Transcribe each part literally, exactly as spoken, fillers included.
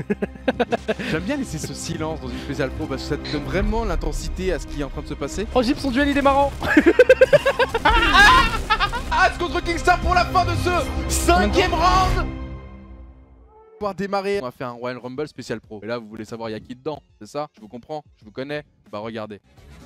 J'aime bien laisser ce silence dans une spéciale pro parce que ça te donne vraiment l'intensité à ce qui est en train de se passer. Oh, Gyp, son duel il est marrant. Adz contre Kingstar pour la fin de ce cinquième round. Pour démarrer, on va faire un Royal Rumble spécial pro. Et là, vous voulez savoir il y a qui dedans, c'est ça? Je vous comprends, je vous connais. Bah regardez.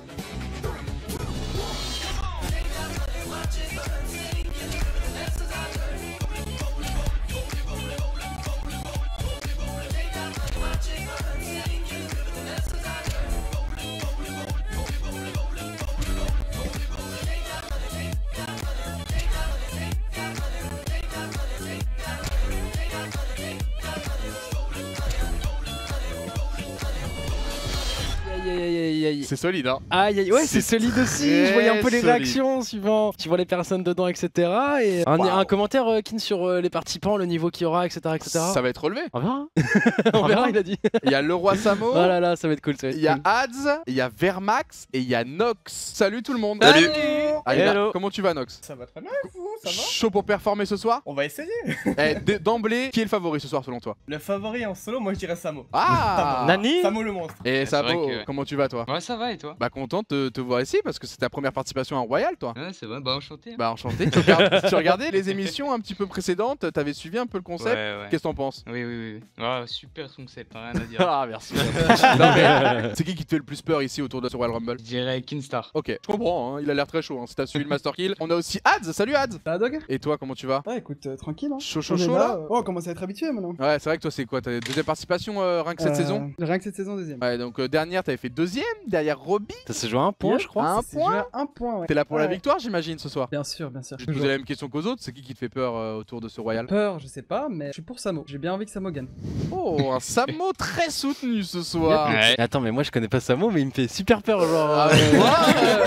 C'est solide, hein. Aïe aïe, ouais, c'est solide aussi. Je voyais un peu les solide. réactions suivant. Tu vois les personnes dedans, et cetera. Et un, Wow. un commentaire, euh, Kin, sur euh, les participants, le niveau qu'il y aura, et cetera, et cetera. Ça va être relevé. On verra. On verra, il a dit. Il y a le roi Samo. Oh là là, ça va être cool. Ça va être Il y a cool. Adz, il y a Vermax et il y a Nox. Salut tout le monde. Salut. Allez, là, Hello. comment tu vas Nox? Ça va très bien, vous, ça va? Chaud pour performer ce soir? On va essayer. Eh, d- D'emblée, qui est le favori ce soir selon toi? Le favori en solo, moi je dirais Samo. Ah Nani. Samo le monstre. Et c'est vrai Samo, que- comment tu vas toi? Ouais, ça va et toi? Bah content de te, te voir ici parce que c'est ta première participation à Royal toi. Ouais, c'est vrai, bah enchanté. Bah enchanté. Tu, regardes- tu regardais les émissions un petit peu précédentes, t'avais suivi un peu le concept. Ouais, ouais. Qu'est-ce que t'en penses? Oui, oui, oui. Ah, super concept, hein, rien à dire. Ah merci. Non, mais, c'est qui qui te fait le plus peur ici autour de ce Royal Rumble? Je dirais Kinstar. Ok, je comprends, hein, il a l'air très chaud hein, si t'as suivi le Master Kill. On a aussi Adz, salut Adz. Ça va, Dog? Et toi comment tu vas? Ouais, écoute, euh, tranquille. Hein. Chaud chaud On est chaud là? euh, Oh, on commence à être habitué maintenant. Ouais c'est vrai que toi c'est quoi? T'as deuxième participation euh, rien que cette Euh, saison? Rien que cette saison, deuxième. Ouais donc euh, dernière t'avais fait deuxième, derrière Robbie. Ça se joue à un point, je crois. Un C'est point. joué à un point, ouais. T'es là pour la Ouais. victoire j'imagine ce soir? Bien sûr, bien sûr. Je vais te poser la même question qu'aux autres, c'est qui qui te fait peur euh, autour de ce Royal? Peur, je sais pas, mais je suis pour Samo. J'ai bien envie que Samo gagne. Oh un Samo très soutenu ce soir. Ouais. Attends, mais moi je connais pas Samo, mais il me fait super peur. Genre. À euh, voir,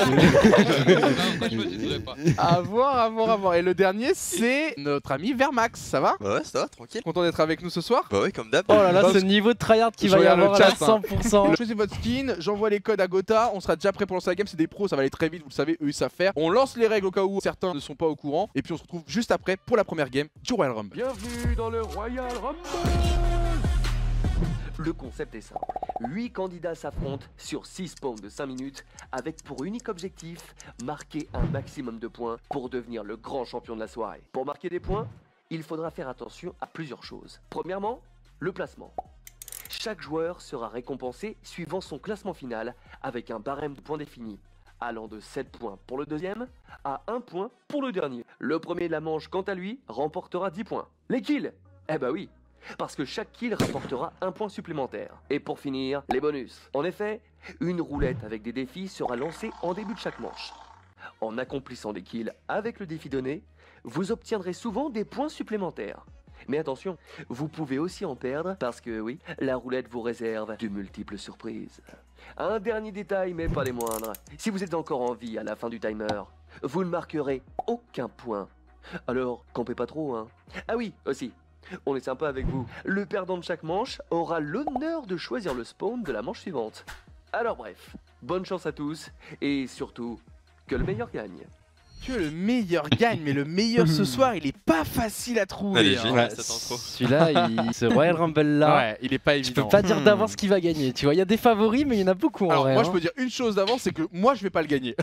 Non, franchement, je voudrais pas. à voir, à voir, à voir. Et le dernier, c'est notre ami Vermax, ça va? Bah ouais, ça va, tranquille. Content d'être avec nous ce soir? Bah ouais, comme d'hab. Oh là là, Parce- ce niveau de tryhard qu'il Je va y regarde le avoir là, chat, hein. cent pour cent. Choisissez votre skin, j'envoie les codes à Gotha, on sera déjà prêt pour lancer la game, c'est des pros, ça va aller très vite, vous le savez, eux ils savent faire. On lance les règles au cas où certains ne sont pas au courant, et puis on se retrouve juste après pour la première game du Royal Rumble. Bienvenue dans le Royal Rumble. Le concept est simple. huit candidats s'affrontent sur six spawns de cinq minutes avec pour unique objectif marquer un maximum de points pour devenir le grand champion de la soirée. Pour marquer des points, il faudra faire attention à plusieurs choses. Premièrement, le placement. Chaque joueur sera récompensé suivant son classement final avec un barème de points défini, allant de sept points pour le deuxième à un point pour le dernier. Le premier de la manche, quant à lui, remportera dix points. Les kills? Eh bah oui, parce que chaque kill rapportera un point supplémentaire. Et pour finir, les bonus. En effet, une roulette avec des défis sera lancée en début de chaque manche. En accomplissant des kills avec le défi donné, vous obtiendrez souvent des points supplémentaires. Mais attention, vous pouvez aussi en perdre parce que oui, la roulette vous réserve de multiples surprises. Un dernier détail, mais pas les moindres. Si vous êtes encore en vie à la fin du timer, vous ne marquerez aucun point. Alors, campez pas trop, hein. Ah oui, aussi. On est sympa avec vous. Le perdant de chaque manche aura l'honneur de choisir le spawn de la manche suivante. Alors bref, bonne chance à tous et surtout, que le meilleur gagne. Que le meilleur gagne, mais le meilleur ce soir, il est pas facile à trouver. Allez, hein. j'ai- Ouais, ça tend trop. celui-là, il... ce Royal Rumble là, Ouais, il est pas je évident. peux pas dire d'avance qui va gagner. Tu vois, il y a des favoris, mais il y en a beaucoup en Alors vrai. moi hein. je peux dire une chose d'avance, c'est que moi je vais pas le gagner.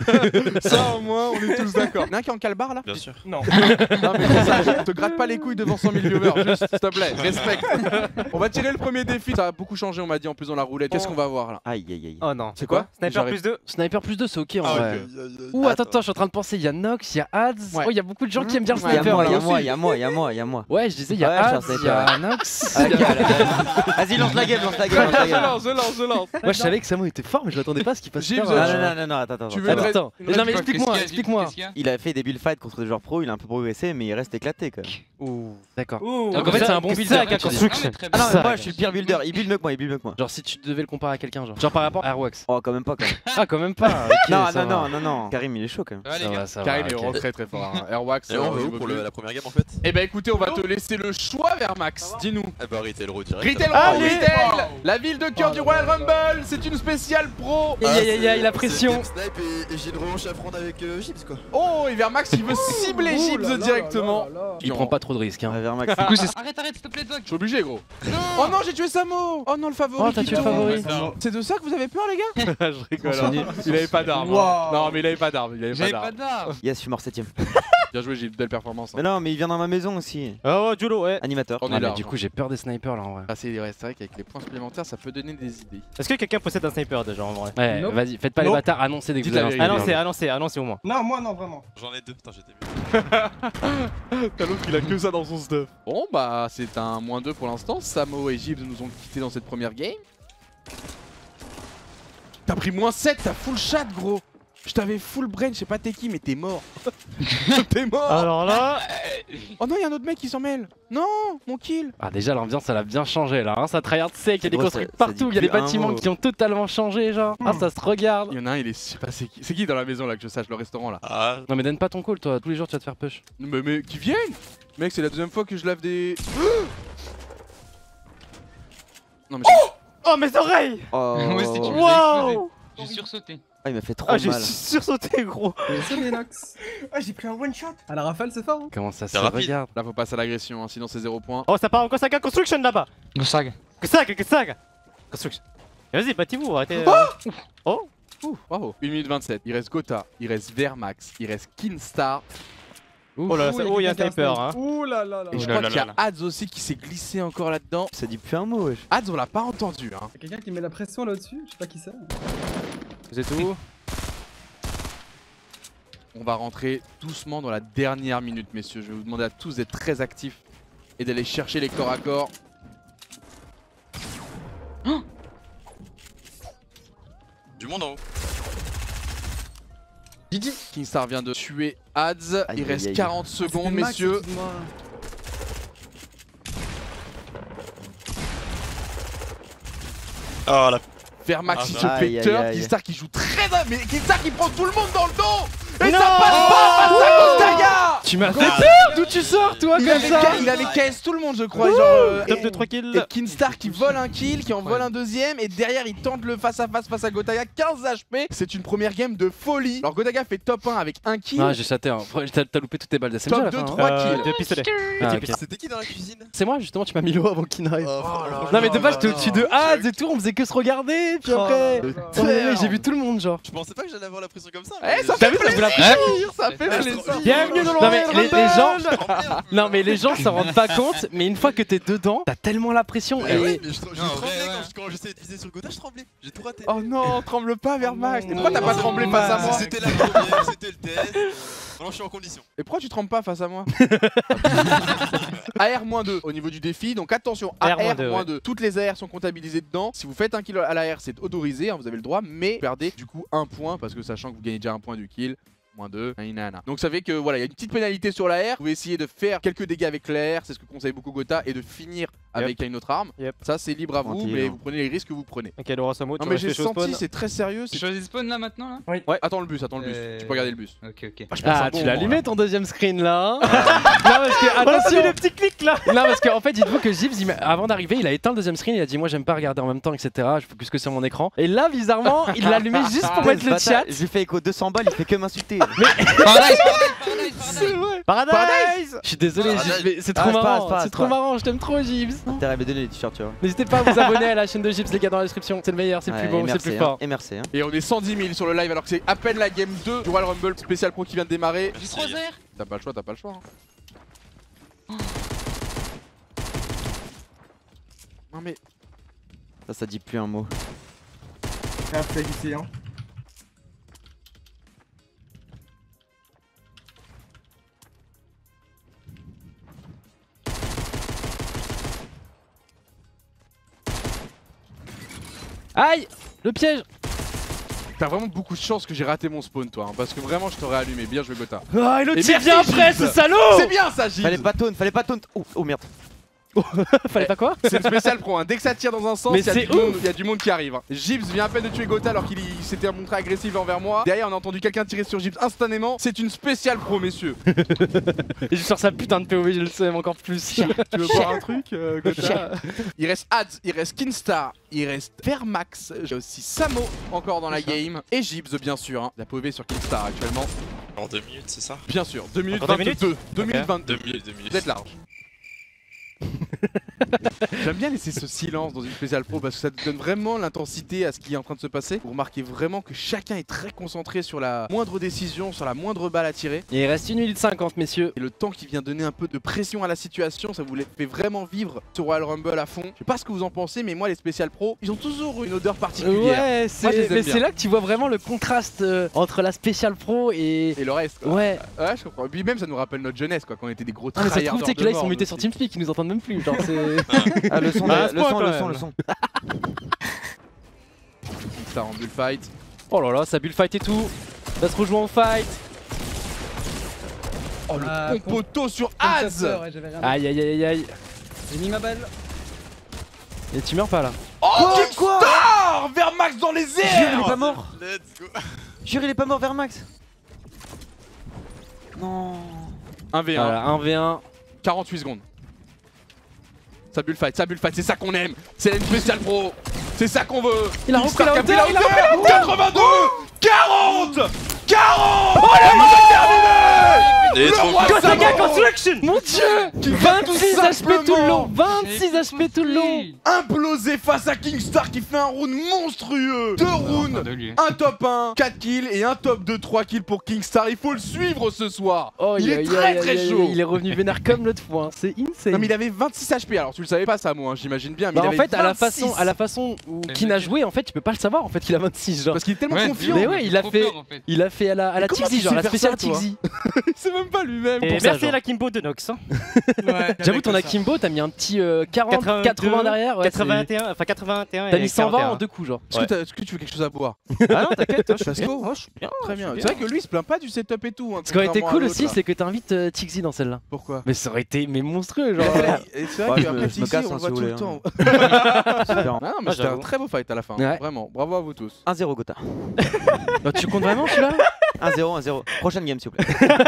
Ça au moins on est tous d'accord. Y'en a un qui est en calbar là? Bien sûr. Non. Non mais ça, te gratte pas les couilles devant cent mille viewers, juste s'il te plaît, respecte. On va tirer le premier défi, ça a beaucoup changé on m'a dit en plus dans la roulette. Qu'est-ce qu'on va voir là? Aïe aïe aïe. Oh non. C'est quoi? Sniper J'arrive. plus deux. Sniper plus deux, c'est ok en Ah, vrai. ok. Ouh, attends, attends, je suis en train de penser. Il y a Nox, il y a Adz. Ouais. Oh, il y a beaucoup de gens qui aiment bien le Il y a sniper. moi, il y a là. moi, il y a moi, il y a moi, il y a moi. Ouais, je disais, il y a Ouais, je suis un Adz, il y a Nox. Ok, allez, Vas-y, lance la game, lance la game, lance la Je game. lance, je lance, je lance. Moi, je savais que Samo était fort, mais je m'attendais pas à ce qu'il passe Gilles, super. vous Non, avez- euh, non, non, non, attends, attends. Tu attends. veux- Attends, attends. Une Non, mais réplique, explique-moi, Qu'est-ce qu'il y a, explique-moi. qu'est-ce qu'il y a Il a fait des build fights contre des joueurs pro, il a un peu progressé, mais il reste éclaté quand même. Ouh, d'accord. Ouh. Donc en fait, c'est un bon Qu'est-ce que builder. c'est, quoi, tu dis. Ah, mais très Ah bien. non, mais moi je suis le pire builder, il build mieux que moi, il build mieux que moi. Genre, si tu devais le comparer à quelqu'un, genre. Genre par rapport à Airwax. Oh, quand même pas quand même. Ah, quand même pas. ok, Non, ça non, va. non, non, non. Karim il est chaud quand même. Ouais, les Ça gars. va, ça va. Karim il est vraiment très très fort. Hein. Airwax. Et on euh, va au où niveau pour bleu. le- la première game en fait? Eh bah écoutez, on va te laisser le choix vers Max. Dis-nous. Eh bah Retail Row direct. Retail alors. Row, Allez. Retail, la ville de cœur du Royal Rumble, c'est une spéciale pro. Aïe, aïe, aïe, aïe, la c'est- pression. c'est Snipe et, et j'ai une revanche à prendre avec euh, Gibbs quoi. Oh, et vers Max, il veut cibler Ouh Gibbs là là directement. là là là. Il prend pas trop de risques. Hein. Ouais, vers Max. Du coup, c'est. Arrête, arrête, s'il te plaît, Doc. Je suis obligé, gros. Oh non, j'ai tué Samo. Oh non, le favori. Oh, t'as qui tué le tombe. favori. C'est de ça que vous avez peur, les gars? Je rigole. On hein. Il avait pas d'arme. hein. Wow. Non, mais il avait pas d'arme. Il avait pas J'avais d'arme. pas d'arme. Yes, je suis mort septième. Bien joué, Gibbs, belle performance. hein. Mais non, mais il vient dans ma maison aussi. Oh, Julo, ouais. Animateur. On Ah, est mais là. du coup, j'ai peur des snipers là en vrai. Ah, c'est ouais, c'est vrai qu'avec les points supplémentaires, ça peut donner des idées. Est-ce que quelqu'un possède un sniper déjà en vrai? Ouais, Nope. vas-y, faites pas les Nope. bâtards, annoncez dès que Dites vous avez la un vérité. sniper. Annoncez, annoncez, annoncez au moins. Non, moi non, vraiment. J'en ai deux, putain j'étais mieux. T'as l'autre qui a que ça dans son stuff. Bon, bah, c'est un moins deux pour l'instant. Samo et Gibbs nous ont quittés dans cette première game. T'as pris moins sept, t'as full chat, gros. Je t'avais full brain, je sais pas t'es qui, mais t'es mort. T'es mort. Alors là, Oh non, y'a un autre mec qui s'en mêle. Non, mon kill. Ah, déjà, l'ambiance elle a bien changé là. Hein. Ça tryhard sec, il y a des Gros, construits ça- ça partout, dit il y a des plus un bâtiments mot. qui ont totalement changé, genre. Ah, ça se regarde. Il y en a un, il est. Je sais pas, c'est qui C'est qui dans la maison là que je sache, le restaurant là? Ah, Non, mais donne pas ton call, toi. Tous les jours, tu vas te faire push. Mais, mais qui viennent. Mec, c'est la deuxième fois que je lave des. Non, mais. oh mes oreilles! Oh. Ouais, c'était tu Wow! J'ai sursauté. Ah, il m'a fait trop Ah, j'ai mal. sursauté, gros! Salut Nox. Ah, j'ai pris un one shot. À la rafale, c'est fort. Hein. Comment ça se C'est rapide. regarde? Là, faut passer à l'agression, hein, sinon c'est zéro point. Oh, ça part en Kosaka Construction là-bas! Gosag. Kosaka, Kosaka! Construction. Et Vas-y, battez-vous, arrêtez. euh. Oh! Ouh, bravo. une minute vingt-sept. Il reste Gotha, il reste Vermax, il reste Kinstar. Oh là là, ça- oh, il y a un quelqu'un qui sniper, hein. Ouh là là là. Et je Oh là crois là qu'il y a là Ads aussi qui s'est glissé encore là-dedans. Ça dit plus un mot, wesh. Ads, on l'a pas entendu. Hein. Y'a quelqu'un qui met la pression là-dessus, je sais pas qui c'est. Vous êtes où? On va rentrer doucement dans la dernière minute, messieurs. Je vais vous demander à tous d'être très actifs et d'aller chercher les corps à corps. du monde en haut. Kingstar vient de tuer Ads. Aïe, Il aïe, reste aïe. quarante C'était secondes, Max, messieurs. excuse-moi. Ah la. Vermax Ah, qui non. se Aïe, fait aïe, turn. aïe. Kingstar qui joue très bien. Mais Kingstar qui prend tout le monde dans le dos. Et Non. ça passe pas face à Gotaga. Tu m'as fait peur! D'où tu sors, toi, Il comme avait, ça? ca- il avait K S tout le monde, je crois. Genre, euh, Top et- de trois Et kills! Kinstar qui vole un kill, qui en vole un deuxième, et derrière il tente le face à face face à Gotaga, quinze H P. C'est une première game de folie. Alors Gotaga fait top un avec un kill, Ah, j'ai chaté, hein. T'as t'as loupé toutes tes balles d'S M G à top la deux, fin, hein. trois Euh, kills. deux pistolets. Ah, Petit ok. C'était qui dans la cuisine? C'est moi, justement, tu m'as mis l'eau avant qu'il n'arrive. Oh, Non, mais de base, là j'étais là. au-dessus de Ads et tout, on faisait que se regarder, puis Oh après. là là. Oh, mais oui, j'ai vu tout le monde, genre. Je pensais pas que j'allais avoir la pression comme ça. Eh, mais- ça T'as fait vu, ça vous l'a plaisir, ça fait Ouais, plaisir. Bienvenue dans le Non, mais Royal les, les Rumble. gens. Je tremblais un peu. Non, mais les gens s'en rendent pas compte, mais une fois que t'es dedans, t'as tellement la pression. Eh Et ouais, mais je, je Non, tremblais ouais, quand, ouais. je- quand j'essayais de viser sur le Gotha, je tremblais. J'ai tout raté. Oh non, tremble pas Vermax. non. Et pourquoi t'as pas Non, tremblé non, face à non, moi? C'était la première, c'était le test. Maintenant je suis en condition. Et pourquoi tu trembles pas face à moi? A R moins deux au niveau du défi, donc attention, A R moins deux. Toutes les A R sont comptabilisées dedans. Si vous faites un kill à l'A R, c'est autorisé, hein, vous avez le droit, mais vous perdez du coup un point parce que sachant que vous gagnez déjà un point du kill. Moins deux, nanana. Donc ça fait que voilà, il y a une petite pénalité sur l'A R. Vous pouvez essayer de faire quelques dégâts avec l'A R, c'est ce que conseille beaucoup Gotha, et de finir avec une autre arme. Yep. Ça c'est libre à vous, Tranquille, mais hein. vous prenez les risques que vous prenez. Ok, Laura Samo, tu Non vas mais rester j'ai chaud spawn. senti, c'est très sérieux. Tu c'est- choisis spawn là maintenant là? Ouais, attends le bus, attends le bus. Euh, Tu peux regarder le bus. Ok, ok. Ah, je passe un Ah, bon tu l'as moment, allumé là. ton deuxième screen là, hein. Non, parce que, On a attention. vu le petit clic là! Non, parce qu'en fait, dites-vous que Gibbs, il m'a- avant d'arriver, il a éteint le deuxième screen. Il a dit, moi, j'aime pas regarder en même temps, et cetera. Je focus que sur mon écran. Et là, bizarrement, il l'a allumé juste pour mettre le chat. Je lui fais écho deux cents balles, il fait que m'insulter. Paradise, paradise, paradise, C'est vrai. Paradise! Je suis désolé, Paradise. Gibbs, mais c'est Ah, trop c'est pas, marrant. c'est pas, C'est c'est trop pas. marrant. Je t'aime trop, Gibbs. T'as rêvé de donner les t-shirts, tu vois. N'hésitez pas à vous abonner à la chaîne de Gibbs, les gars, dans la description. C'est le meilleur, c'est le plus Ouais, beau, et c'est le merci, plus hein. fort. Et merci. Hein. Et on est cent dix mille sur le live alors que c'est à peine la game deux du Royal Rumble spécial pro qui vient de démarrer. J'ai trois airs. T'as pas le choix, t'as pas le choix. hein. Non mais Ça, ça dit plus un mot. Ah, fait ici, hein. Aïe! Le piège! t'as vraiment beaucoup de chance que j'ai raté mon spawn toi, hein, parce que vraiment je t'aurais allumé. Bien joué Gotha. Ah, et l'autre Et tire merci, bien après, Gibbs. ce salaud! C'est bien ça Gilles. Fallait pas taunt, fallait pas taunt. Oh, oh merde. Fallait pas quoi? C'est le spécial pro, hein. Dès que ça tire dans un sens, Mais il y, a c'est du monde- il y a du monde qui arrive. hein. Gibbs vient à peine de tuer Gotha alors qu'il il s'était montré agressif envers moi. Derrière, on a entendu quelqu'un tirer sur Gibbs instantanément. C'est une spéciale pro, messieurs. Et je sors sa putain de P O V, je le sais encore plus. Tu veux boire un truc, euh, Gotha? Il reste Ads, il reste Kinstar, il reste Vermax. J'ai aussi Samo encore dans la game. Et Gibbs, bien sûr. Hein. La P O V sur Kinstar actuellement. En deux minutes, c'est ça? Bien sûr, deux minutes Encore deux vingt-deux. deux minutes vingt-deux. deux minutes, deux minutes. Vous êtes large. J'aime bien laisser ce silence dans une spéciale pro parce que ça te donne vraiment l'intensité à ce qui est en train de se passer. Vous remarquez vraiment que chacun est très concentré sur la moindre décision, sur la moindre balle à tirer. Il reste une minute cinquante, messieurs. Et le temps qui vient donner un peu de pression à la situation, ça vous fait vraiment vivre ce Royal Rumble à fond. Je sais pas ce que vous en pensez, mais moi les spéciales pro, ils ont toujours une odeur particulière. Ouais, Moi, je les c'est aime mais bien. c'est là que tu vois vraiment le contraste euh, entre la spéciale pro et. Et le reste quoi. Ouais. Ouais, je comprends. Et puis même ça nous rappelle notre jeunesse quoi, quand on était des gros Ah, mais ça se trouve, tryharders tu sais que de là ils mort, sont mutés nous sur aussi. TeamSpeak, ils nous entendent même plus. Genre, c'est. Ah, le son, Bah, à ce le point, son, quand le même. son, le son. Ça en bullfight. Oh là là, ça bullfight et tout. Ça se rejoint en fight. Oh le Ah, bon poteau sur Az. Ouais, j'avais rien. Aïe aïe aïe aïe. J'ai mis ma balle. Et tu meurs pas là. Oh Kickstar Vermax dans les Jure, il est airs. pas mort. Let's go. Jure, il est pas mort, Vermax. Non. un v un. Voilà, un v un. quarante-huit secondes. Ça bullfight, ça bullfight, c'est ça qu'on aime. C'est une spéciale pro. C'est ça qu'on veut. Il a repris la hauteur, il a repris la hauteur. quatre-vingt-deux quarante quarante. Oh le terminé. Il est Le trop roi fort. Samo Construction. Mon dieu, qui va tout vingt-six H P tout le long. simplement vingt-six H P tout le long. implosé face à Kingstar qui fait un round monstrueux. Deux rounds, De lui. un top un, quatre kills et un top deux, trois kills pour Kingstar. Il faut le suivre ce soir. Oh, Il est aïe, très aïe, très aïe, chaud. aïe, Il est revenu vénère comme l'autre fois. hein. C'est insane. Non mais il avait vingt-six H P, alors tu le savais pas ça moi, hein, j'imagine bien. Mais Bah, il en avait fait, à la vingt-six. façon, à la façon où Mais Kin a mec. joué, en fait, tu peux pas le savoir. En fait, il a vingt-six genre. Parce qu'il est tellement Ouais, confiant. Mais ouais, il a trop fait- fort, en fait. Il a fait à la, à la comment Tixi, tu genre sais la faire spéciale ça, toi Tixi. C'est même pas lui-même. Et Pour ça, merci genre. la Kimbo de Nox. hein. Ouais. J'avoue, ton Akimbo, t'as mis un petit euh, quarante, quatre-vingt-deux, quatre-vingts derrière. Ouais, c'est- quatre-vingt-et un, enfin quatre-vingt-et un. T'as et mis cent vingt quarante et un. en deux coups, genre. Est-ce que, t'as- est-ce que tu veux quelque chose à boire? Ah non, t'inquiète, hein, je suis Parce bien. que- Oh, je suis bien. Très je bien. suis C'est vrai que lui il se plaint pas du setup et tout. Hein, Ce qui aurait été contrairement à cool l'autre, aussi, là. c'est que t'invites euh, Tixi dans celle-là. Pourquoi? Mais ça aurait été mais monstrueux, genre. Et c'est Ouais, vrai je me- qu'après je me Tixi casse, on hein, le voit si tout vous le voulez, temps. Super. Non, non, mais Ah, c'était un j'avoue. très beau fight à la fin. Ouais. Vraiment, bravo à vous tous. un zéro, Gotha. Bah, tu comptes vraiment celui-là? un zéro, un zéro. Prochaine game, s'il vous plaît.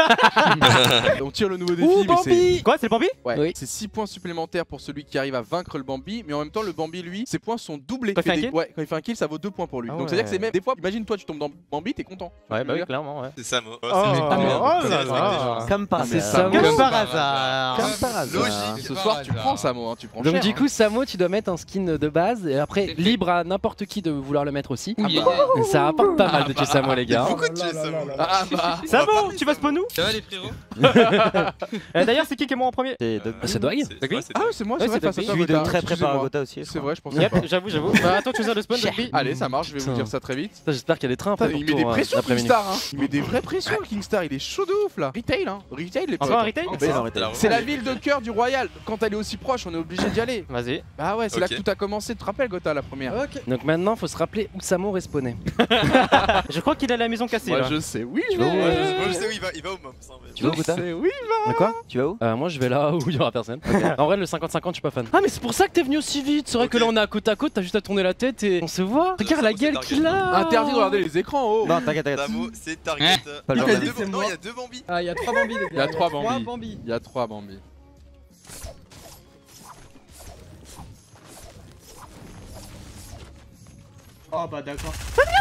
On tire le nouveau défi, Ouh, mais c'est. Bambi. Quoi, c'est le Bambi? Ouais, Oui. c'est six points supplémentaires pour celui qui arrive à vaincre le Bambi, mais en même temps le Bambi lui, ses points sont doublés. Quand il fait un des- kill Ouais, quand il fait un kill, ça vaut deux points pour lui. Ah Donc c'est à dire que ouais. c'est même des fois, imagine toi tu tombes dans Bambi, t'es content. Tu vois Ouais, ce que bah je oui, veux dire clairement, ouais. C'est Samo. Oh, Oh, c'est oh, respecté, oh, c'est là respecté, là. genre. Comme par c'est hasard. ça. Comme Comme par par hasard. Comme par hasard. Logique. Ce Par soir tu hasard. prends Samo, hein, tu prends Donc cher, du hein. coup, Samo, tu dois mettre un skin de base et après C'est fait. libre à n'importe qui de vouloir le mettre aussi. Oui, Et ça rapporte pas mal de Ah tuer Samo, les gars. Pourquoi Oh tu là es là Samo là là. Ah bah. Ça bon, tu vas spawn nous? Ça va les frérots? Euh, D'ailleurs, c'est qui qui est moi en premier? C'est Doug. C'est Dog. C'est- ouais, c'est Ah toi. ouais, c'est moi, Ouais, c'est vrai, c'est face à Dogby. toi, Celui de Gotha. très préparé Excusez-moi. Gotha aussi. je C'est crois. vrai, je pensais Yep, pas. j'avoue, j'avoue. Bah, attends, tu faisais le spawn, Dogby? Allez, ça marche, je vais vous Putain. dire ça très vite. Putain, J'espère qu'il y a des trains après. Putain, pour il met des pour, euh, pressions l'après-midi. Kingstar, hein. Il met des vraies pressions Kingstar, il est chaud de ouf là. Retail, hein. Retail les potes. Encore un retail? Oh, C'est ça, vrai, t'as la C'est la revanche. ville de cœur du Royal. Quand elle est aussi proche, on est obligé d'y aller. Vas-y. Bah ouais, c'est là Ok. que tout a commencé. Tu te rappelles, Gotha, la première? Ok. Donc maintenant, faut se rappeler où Samo respawnait. Je crois qu'il a la maison cassée Moi là. je sais, oui, Tu vas où, mais- Ouais, je sais- moi, je sais où il va, il va au Moms. hein, mais- Tu vas où, Gotha? C'est oui. Mais quoi? Tu vas où? Euh, moi je vais là où il y aura personne. En vrai le cinquante cinquante je suis pas fan. Ah mais c'est pour ça que t'es venu aussi vite. C'est vrai que Ok. là on est à côte à côte, t'as juste à tourner la tête et on se voit. Regarde Samo, la c'est gueule target. qu'il a. Interdit de regarder les écrans, oh. Non, t'inquiète, t'inquiète. Samo, c'est Target. Pas le Non, genre il y a de- deux C'est Bambi. Non, moi. il y a deux Bambi. Ah, il y a trois Bambi, les gars. Il y a trois Trois Bambi. Bambi. Il y a trois Bambi. Oh bah d'accord.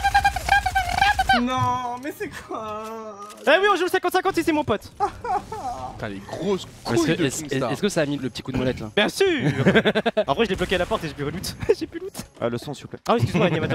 Non, mais c'est quoi? Eh oui, on joue le cinquante cinquante ici, mon pote. Putain, les grosses Est-ce couilles que, de est-ce- Kingstar. est-ce que ça a mis le petit coup de molette là? Bien sûr. En vrai, je l'ai bloqué à la porte et j'ai plus loot. J'ai plus loot. Ah, le son, s'il vous plaît. Ah oui, excuse-moi, animateur.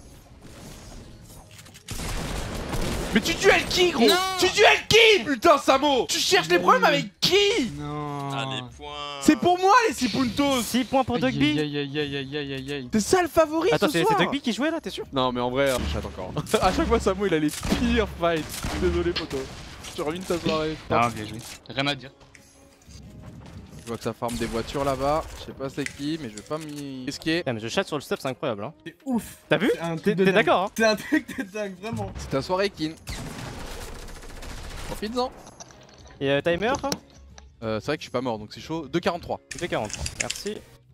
Mais tu duelles qui, gros? Non. Tu duelles qui, putain, Samo? Tu cherches des problèmes avec qui? Non. Ah, les points. C'est pour moi, les six puntos. six points pour Dogby. Aïe aïe aïe aïe aïe aïe aïe. C'est ça le favori Attends, ce c'est soir. c'est Dogby qui jouait là, t'es sûr? Non, mais en vrai, je chatte encore. À chaque fois, Samo, il a les pires fights. Désolé, poto. Je ruine ta soirée. Ah, bien joué. Rien à dire. Je vois que ça farme des voitures là-bas. Je sais pas c'est qui, mais je vais pas m'y risquer. Putain, mais je chatte sur le stuff, c'est incroyable. Hein. C'est ouf. T'as vu? C'est un T'es truc de t'es dingue. d'accord, hein? C'est un truc de dingue, vraiment. C'est ta soirée, Kin. Profites-en. Et euh, timer? hein Euh, c'est vrai que je suis pas mort donc c'est chaud. deux quarante-trois. deux quarante-trois. Merci.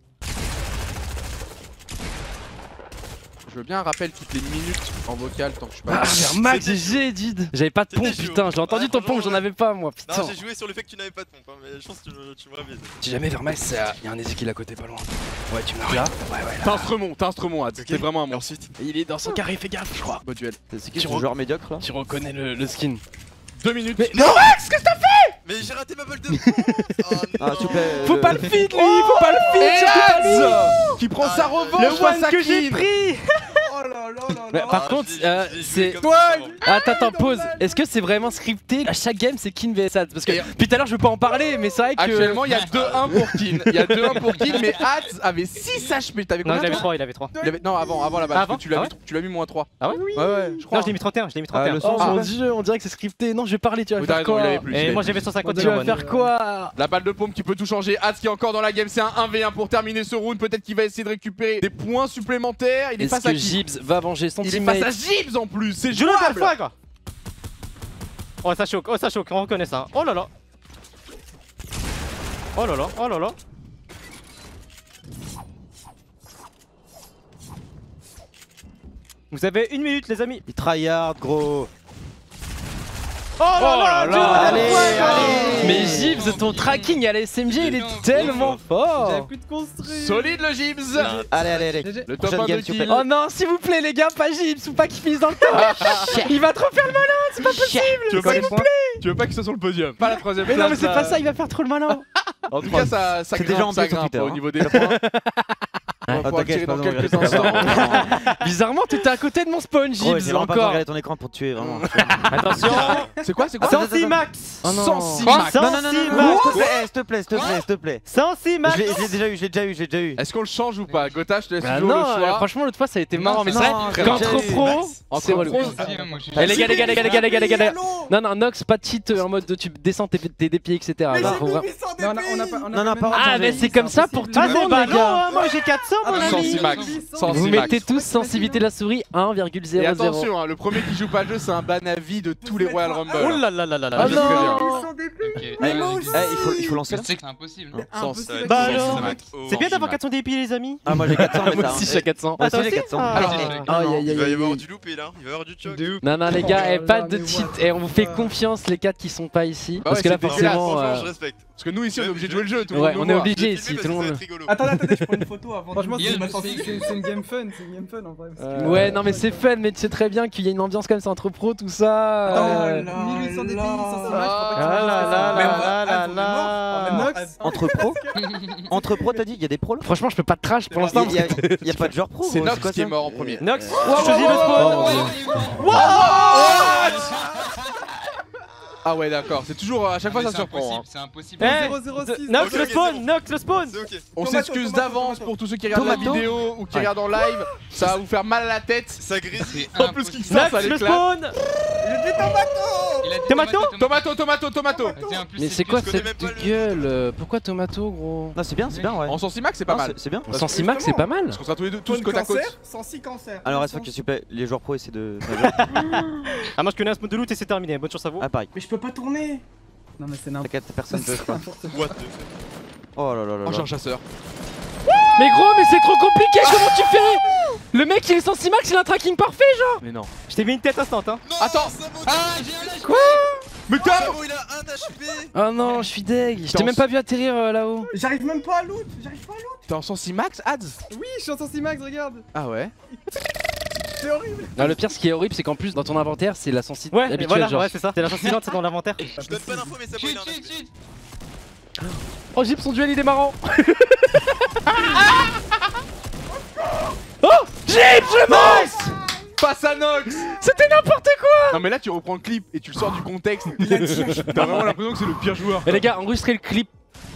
Je veux bien un rappel toutes les minutes en vocal tant que je suis pas Ah, mort. vers Max, G G, Did. J'avais pas de pompe, C'était chaud. putain. J'ai entendu Ouais, ton pompe, franchement, j'en ouais. avais pas moi, putain. Non, j'ai joué sur le fait que tu n'avais pas de pompe, hein, mais je pense que tu me, tu me ravises. Si jamais vers Max, il y a un Ezekiel à côté, pas loin. Ouais, tu me l'as. Là Ouais, ouais, T'as un stremont, t'as un stremont, Ad. Ok. T'es vraiment un Et monstre. ensuite Il est dans son carré, fais gaffe, je crois. Beau duel. C'est qui Tu ce re- joueur médiocre là? Tu reconnais le, le skin. Deux minutes. Mais non Mais j'ai raté ma balle de pompe. Oh Ah, non. s'il vous plaît. Faut pas le feed, lui. Faut pas le feed. Et surtout pas lui. Adz qui prend Ah, sa le revanche face à Kin. pris. Oh là là là Mais là. par Ah, contre, j'ai- euh, j'ai joué c'est. comme Toi, ça avant. Attends, attends, pause. Est-ce que c'est vraiment scripté? À chaque game, c'est Kin vs Adz. Parce que Et- depuis tout à l'heure, je veux pas en parler, mais c'est vrai que. Actuellement, il y a deux un pour Kin. Il y a deux un pour Kin, mais Adz avait six H P. T'avais Non, combien il avait toi trois, il avait trois. Il avait- Non, avant, avant la balle. Ah, parce que avant tu l'as Ah mis, tu l'as mis moins trois. Ah ouais? Ouais, ouais, je crois. Non, je l'ai mis trente et un, je l'ai mis trente et un. le Oh son, mon ouais. dieu, on dirait que c'est scripté. Non, je vais parler, tu vas Oui, t'as faire raison, il quoi? avait plus. il Et avait moi plus. j'avais cent cinquante Tu vas bonnes. faire quoi? La balle de pompe qui peut tout changer. Adz qui est encore dans la game. C'est un un v un pour terminer ce round. Peut-être qu'il va essayer de récupérer des points supplémentaires. Il est Est-ce face à que qui? Gibbs va venger son Il est teammate? face à Gibbs en plus. C'est Je le fais jouable. fois quoi. Oh ça choque, oh ça choque, on reconnaît ça. Oh là là. Oh là là, oh là là. Vous avez une minute les amis. Il tryhard, gros. Oh là là, là. Allez, allez. Mais Gibbs, ton tracking à la S M G, il est tellement J'avais fort. plus de construire. Solide le Gibbs. Allez, allez, allez. G G. Le top Prochaine un de game, s'il vous kill. plaît. Oh non, s'il vous plaît, les gars, pas Gibbs, ou pas qu'il finisse dans le temps. Il va trop faire le malin, c'est pas possible. Tu veux pas S'il vous qu'il- Tu veux pas qu'il soit sur le podium? Pas la troisième Mais place. non, mais c'est là. pas ça, il va faire trop le malin. En tout cas, ça, ça C'est grimpe, déjà en ça plus sur grimpe Twitter, au hein. niveau des points. On va Ah, pouvoir t'inquiète, tirer dans pas besoin de quelques regarder. instants. Bizarrement, t'étais à côté de mon spawn, Gros, j'ai Gibbs, vraiment pas besoin de encore. regarder ton écran pour te tuer, vraiment. Attention. C'est quoi? C'est quoi? Attends, Sensi Max. Oh non. Sensi Quoi Max. Non, non, non, non, non, s'il te plaît, s'il te plaît, s'il te plaît, s'il te plaît. Sensi Max. Je l'ai je l'ai déjà eu, je l'ai déjà eu, je l'ai déjà eu. Est-ce qu'on le change ou pas? Gotha, je te laisse Bah toujours non, le euh, choix. franchement, l'autre fois ça a été marrant, mais c'est Non, vrai j'ai qu'entre déjà eu. pros, Entre c'est relou. pros, Vas-y, hein, moi, j'ai- Eh les gars, les gars, les gars, les gars, les gars, les gars, les gars. Allô. Non, non, Nox, pas de cheat euh, en mode de tu descends tes, tes, des pieds, et cetera. Mais Là, j'ai faut plus vraiment- huit cents Non, on a, on a D P I. pas, on a Non, quand non, même pas pas Ah, changé, mais c'est comme ça pour impossible. tout le Ah c'est monde, pas les non, gars. hein, moi j'ai quatre cents mon Ah, Sensi ami. Max. Sensi Vous Max. mettez tous sensibilité de la souris un virgule Et zéro zéro. attention, hein, le premier qui joue pas le jeu, c'est un ban à vie de tous les Royal Rumble. Oh là là là là Ah là. je sais très bien. non. huit cents D P I. Ok. Mais Euh, moi je- aussi. Eh, il faut, il faut lancer Je là. sais que c'est impossible. Impossible. Sensi Bah Sensi alors. Max. C'est bien Oh, d'avoir Max. quatre cents D P I les amis. Ah, moi j'ai quatre cents, mais Moi ça. aussi, j'ai quatre cents. Moi Ah, toi aussi j'ai aussi quatre cents. Ah. Alors, j'ai- aïe, Il aïe, va aïe, y aïe. avoir du loupé là, il va y avoir du choc. Non, non, les gars, eh, Oh pas là de là, cheat. mais Et on vous fait what confiance, les quatre qui sont pas ici. Bah Parce ouais, que là, c'est dégueulasse, forcément. Franchement, euh, je respecte. Parce que nous ici, on est Je- obligé de je- jouer le jeu. Tout le Ouais, monde on nous est voit. obligé Je vais ici, filmer tout le parce que monde. ça va être rigolo. Attends, attends, attends, je prends une photo avant. Franchement, de Il y a c'est le mettre en dossier. photo. c'est- c'est une game fun, c'est une game fun en vrai. parce que- Euh, Ouais, non, mais c'est fun, mais tu sais très bien qu'il y a une ambiance comme ça entre pros, tout ça. Oh euh, là mille huit cents D P I, là. cinq cents matchs, faut pas que tu Ah fasses là ça. là Mais on là va- là ah, on est mort. là. On est mort. Nox. Entre pros Entre pros, t'as dit, il y a des pros là? Franchement, je peux pas te trash pour l'instant. Il y a- il y a pas de joueur pro, C'est gros, Nox quoi, qui est ça mort en premier. Nox, wow, tu choisis le wow, spawn. wow, wow. Ah ouais, d'accord. C'est toujours à chaque fois Mais ça c'est surprend. hein. impossible, c'est impossible. Eh, zéro zéro six. Nox Ok, le ok, spawn, c'est bon. Nox le spawn. C'est ok. On Tomato, s'excuse tomato, d'avance tomato. pour tous ceux qui regardent la Tomato. vidéo ou qui Ouais. regardent en live. Ça va vous faire mal à la tête. Ça grésille. C'est En plus qu'il impossible. sort, ça Nox le l'éclate. spawn. Je dis tomato. Il a dit Tomato Tomato, tomato, tomato. Vas-y, en plus, Mais c'est c'est que quoi je connais cette même pas le- gueule euh, Pourquoi Tomato, gros? Non, c'est bien, c'est bien, ouais. En Sensi Max, c'est pas Non, mal. c'est- C'est bien. Sans six max, c'est pas mal. Parce qu'on sera tous les deux tous Spawn côte à côte. cancer, sans six cancers. Alors, reste s'il te plaît, les joueurs pro essaient de. Ah moi je connais un spawn de loot et c'est terminé. Bonne chance à vous. Ah, pareil. Mais je peux pas tourner. Non, mais c'est n'importe T'inquiète, personne peut, je crois. What the Oh là là là Oh, j'ai là. un chasseur. Mais gros, mais c'est trop compliqué, comment tu fais? Le mec il est sans six max, il a un tracking parfait, genre. Mais non. Je t'ai mis une tête instant hein. Non, Attends. ça vaut- Ah, j'ai un H P. Quoi? Mais Ah, t'as. bon, il a un H P. Oh non, je suis deg. Je t'ai Attends, même pas vu atterrir euh, là-haut. J'arrive même pas à loot. J'arrive pas à loot. T'es en Sensi Max, Ads? Oui, je suis en Sensi Max, regarde. Ah ouais. C'est horrible. Non, le pire, ce qui est horrible, c'est qu'en plus, dans ton inventaire, c'est la sensibilité Ouais, habituelle. voilà, genre. ouais c'est ça. C'est la sensibilité, c'est dans l'inventaire. Je donne pas d'infos, mais ça vaut, il Chut, a un chut, H P. chut. Oh, Jeep, son duel, il est marrant. Oh, Jeep, je mort. Face à Nox. C'était n'importe quoi. Non mais là tu reprends le clip et tu le sors du contexte. T'as vraiment l'impression que c'est le pire joueur. Et les gars, enregistrez le clip.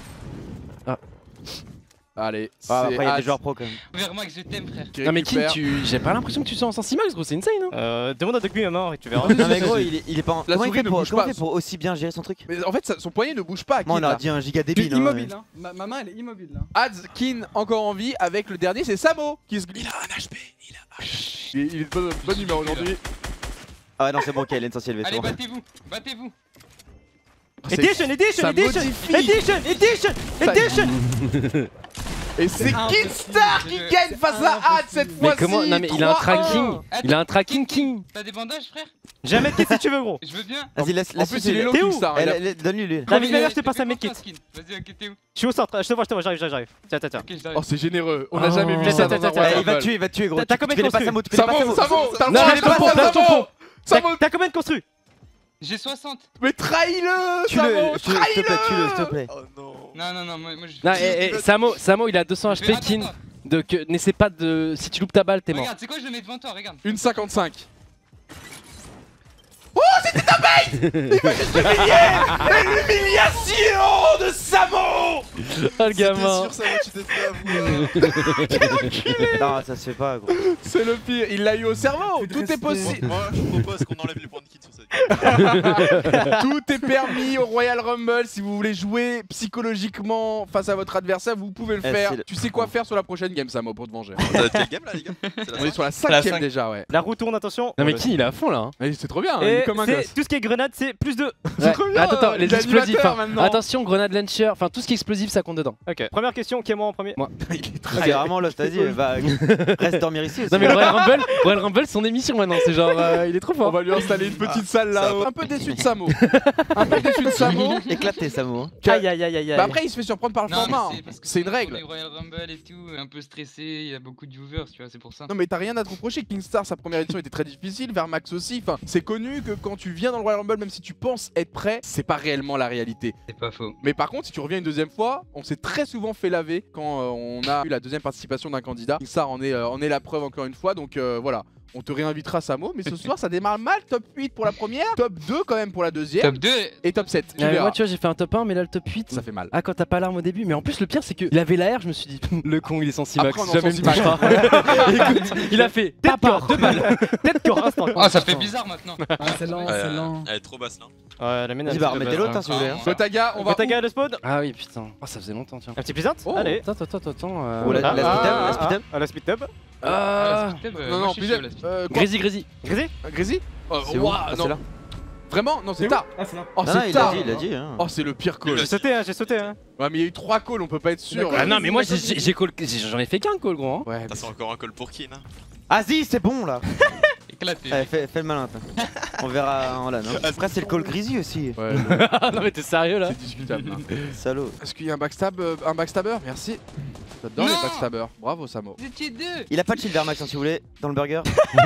Allez, Ah, c'est après, il y a des Ads joueurs pro quand même. Vers moi que je t'aime, frère. qui Non, mais qui récupère. tu. J'ai pas l'impression que tu sois en sensi max, gros, c'est insane, hein. Euh, demande à Dogby maintenant et tu verras. Non, mais gros, il est, il est pas en. La Comment il souris fait ne pour, bouge comment pas. il fait pour aussi bien gérer son truc? Mais en fait ça- son poignet ne bouge pas. Moi, on Kin, a là. dit un giga Il est débile. hein, immobile, hein. Ma, ma main, elle est immobile, là. Ads, Kin encore en vie avec le dernier c'est Samo qui se glisse. Il a un H P. Il a un H P. Il est, il est de bonne, bonne humeur aujourd'hui. Ah ouais, non, c'est bon, ok, elle est essentielle, c'est Allez, bon. battez-vous, battez-vous. c'est- Edition, edition, ça edition, modifie. edition, edition, Ça- edition. Et c'est Ah, Kinstar qui je- gagne face à Had cette Mais fois-ci. comment? Non, mais il a un trois un. tracking. Il a un tracking king. T'as des bandages, frère? J'ai un medkit si tu veux, gros. Je veux bien. Vas-y, laisse, En laisse. plus, il est low T'es où Kinstar. il a- Donne-lui lui. David, Mais je te passe un fais medkit. confiance, Kin. Vas-y, ok, t'es où? Je suis au centre, je te vois, je te vois, j'arrive, j'arrive. Tiens, tiens, tiens. Ok, j'arrive. Oh, c'est généreux. On a Oh. jamais vu Tiens, ça tiens, dans un tiens, Royal Eh, il va te Rumble. tuer, il va te tuer, gros. T'as- t'as Tu combien connais de pas construits Samo, tu connais pas Samo, Samo. Samo, t'as le Non, droit lâche de ton passer pompe, à lâche ton Samo. pompe. T'as Samo, t'as combien de construits? J'ai soixante. mais trahis-le, Tue-le, Samo, tue-le, s'il te plaît, tue-le, s'il te trahis-le. plaît. Oh non. Non, non, non, moi, moi je. Non, eh, eh, Samo, Samo, il a deux cents Mais H P, attends, Kin. attends. Donc, euh, n'essaie pas de. Si tu loupes ta balle, t'es mort. Regarde, c'est quoi, je le mets devant toi, regarde. Une cinquante-cinq. Oh, c'était ta bête. Il va juste l'humilier. L'humiliation de Samo. Oh le C'était gamin. sûr, ça va, tu t'es fait avoir. Non, ça se fait pas, gros. C'est le pire, il l'a eu au cerveau. Plus de Tout est respect. possible. Moi, je propose qu'on enlève les points de kill sur cette game. Tout est permis au Royal Rumble. Si vous voulez jouer psychologiquement face à votre adversaire, vous pouvez le Eh, faire. c'est le- Tu sais quoi faire sur la prochaine game, Samo, pour te venger. Ça va être quelle game là, les gars? C'est la On est cinq. sur la la cinquième cinq. déjà, ouais. La roue tourne, attention. Non, mais Kin, il est à fond là. hein. Et c'est trop bien, hein, il Et est comme un c'est- gosse. tout ce qui est grenade, c'est plus de. Ouais. trop bien, Attends, attends, les il est explosifs. animateur hein. maintenant. Attention, grenade launcher, enfin tout ce qui est explosif, ça compte dedans. Ok, première question, qui est moi en premier? Il est Ah, très c'est vraiment lost, vas-y, va. Reste dormir ici aussi. Non, mais le Royal Rumble, Royal Rumble, son émission maintenant, c'est genre. euh, il est trop On fort. va lui installer une petite salle ça là. Un peu déçu de Samo. Un peu déçu de Samo. Éclaté, Samo. hein. Aïe aïe aïe aïe Bah aïe. après, il se fait surprendre par le Non, format. mais hein. parce que C'est une on est règle. Royal Rumble et tout, un peu stressé, il y a beaucoup de viewers, tu vois, c'est pour ça. Non mais t'as rien à te reprocher, Kingstar sa première édition était très difficile, Vermax aussi, enfin c'est connu que quand tu viens dans le Royal Rumble, même si tu penses être prêt, c'est pas réellement la réalité. C'est pas faux. Mais par contre si tu reviens une deuxième fois, on s'est très souvent fait laver quand euh, on a eu la deuxième participation d'un candidat. Kingstar en est, euh, en est la preuve encore une fois, donc euh, voilà. On te réinvitera Samo, mais ce soir ça démarre mal, top huit pour la première, top deux quand même pour la deuxième, Top deux. et top sept, tu Ouais, verras. moi, tu vois, j'ai fait un top un, mais là, le top huit. Ça fait mal. Ah, quand t'as pas l'arme au début, mais en plus, le pire, c'est qu'il avait la R, je me suis dit, le con, il est sans Simax, Après, on en jamais sent me Simax. touchera. Écoute, il a fait tête corps, deux balles. Tête corps, instant. Ah, ça fait bizarre maintenant. Ah, c'est lent, Ouais, c'est lent. Elle est trop basse là. Ouais, la mienne Vas-y, elle bah, est remettez l'autre, hein, si vous voulez. hein. Gotaga, on va Gotaga, le spawn. Ah oui, putain. Oh, ça faisait longtemps, tiens. Un petit plaisante. Oh. Allez. Attends, attends, attends, attends. euh, Oh, la- Ah, la ah, speed up, ah, la speed up. ah, la speed up. Ah, Non, non, plus euh, quoi Grésy, Grésy. Grisé. Grisy Euh, C'est où ouah, Ah, non. c'est là. Vraiment Non, c'est C'est où tard. Ah, c'est là. Oh, Non, non, c'est il a tard. dit, il a dit. hein. Oh, c'est le pire call. J'ai sauté, hein, j'ai sauté. Hein. Ouais, mais il y a eu trois calls, on peut pas être sûr. Ah non, mais moi, j'ai- j'ai j'ai call- j'ai- j'en ai fait qu'un call, gros. hein. Ouais, T'as encore un call pour Kin. hein. Vas-y, c'est bon là. Éclaté. Allez, fais, fais le malin, toi. On verra en LAN. hein. Après, c'est le call Grisy aussi. ouais, le- Ah non, mais t'es sérieux là? c'est discutable. hein. Salaud. Est-ce qu'il y a un backstab euh, Un backstabber Merci. J'adore les Non backstabbers. Bravo, Samo. Vous étiez deux. Il a pas de shield Vermax, hein, si vous voulez, dans le burger.